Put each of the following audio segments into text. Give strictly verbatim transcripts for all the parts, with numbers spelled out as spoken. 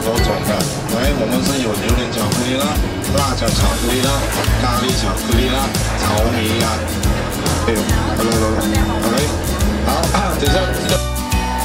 多种的。来，我们是有榴莲巧克力啦、辣椒巧克力啦、咖喱巧克力啦、草莓呀。哎呦，来来来来来，好，等一下这个。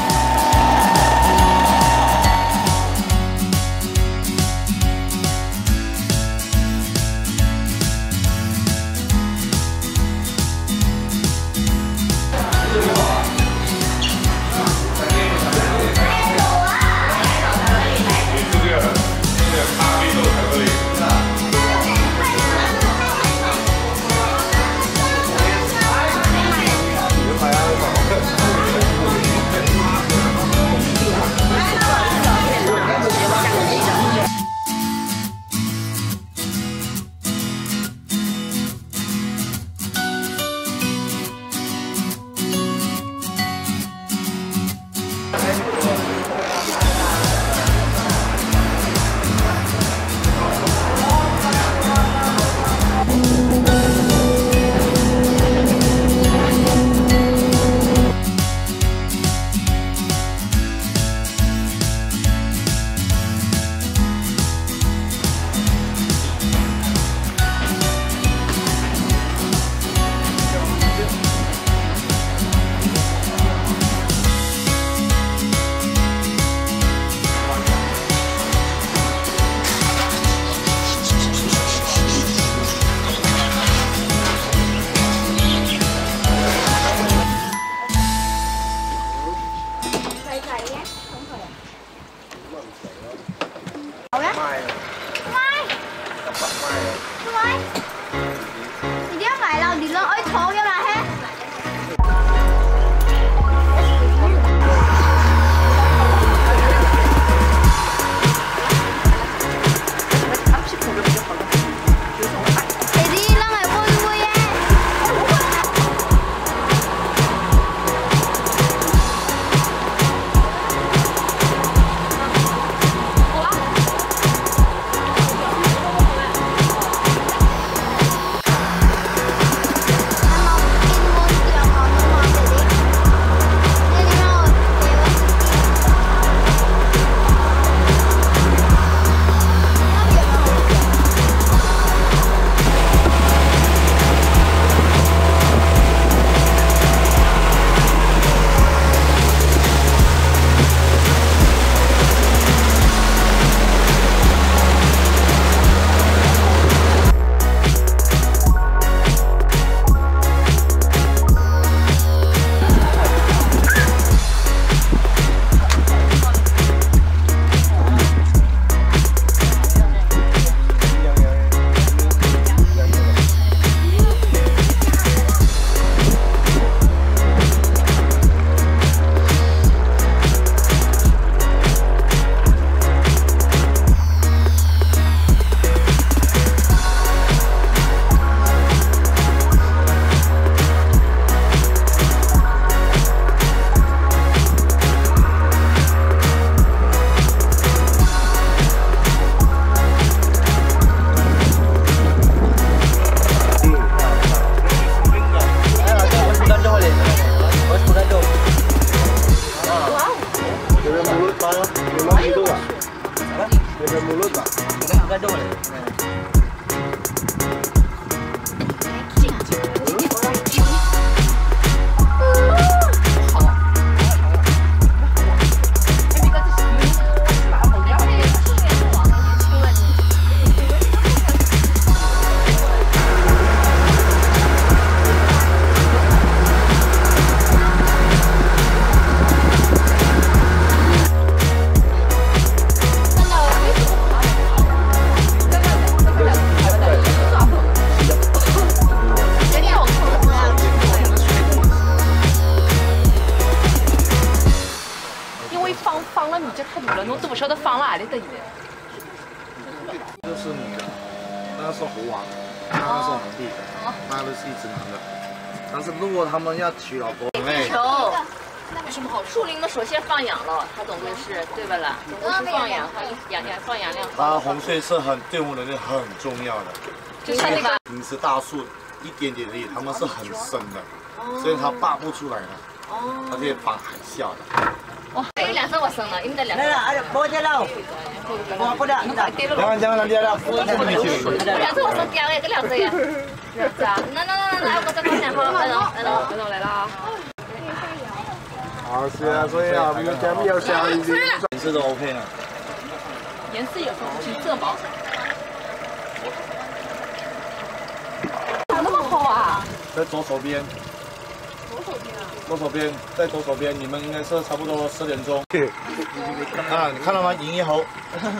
是女的，那个是猴王，那个是皇帝，那个是一只男的。但是如果他们要娶老婆， 地球有什么好？树林嘛，首先放养了，它总归是对吧啦？总归是放养，它养养放养量。 它红翠是很对我们人很重要的， 就是那个平时大树一点点而已，它们是很深的，所以它拔不出来的，它可以防海啸的。 哇，还有两只我生了，你们的两只。 来了，哎，包起来了。我不的，你看， 两两两两两，我这里去。 两只我生掉了，这两只呀。两只啊，那那那那，我这刚才好，来了来了来了来了啊。 好是啊，所以啊，我们家里要下一点。颜色都 OK 了。 颜色有时候挺色毛。咋那么好啊？ 在左手边。 左手边啊？ 左手边，在左手边，你们应该是差不多十点钟。啊，你看到吗？赢一猴。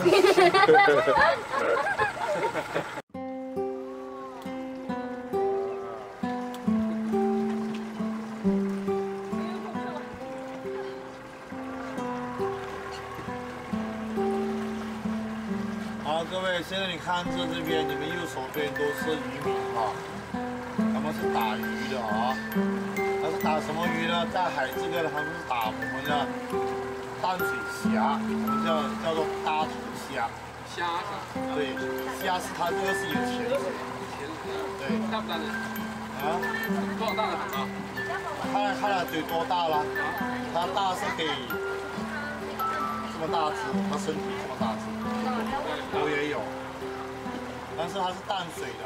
好，各位，现在你看这这边，你们右手边都是渔民啊，他们是打鱼的啊。他是打什么鱼呢？在海这个他们是打我们的淡水虾，我们叫叫做大头虾。虾是？对，虾是它这个是有钳子。对。大不大呢？啊？多少大的啊？看看它嘴多大了？它大是可以这么大只，它身体这么大只，头也有，但是它是淡水的。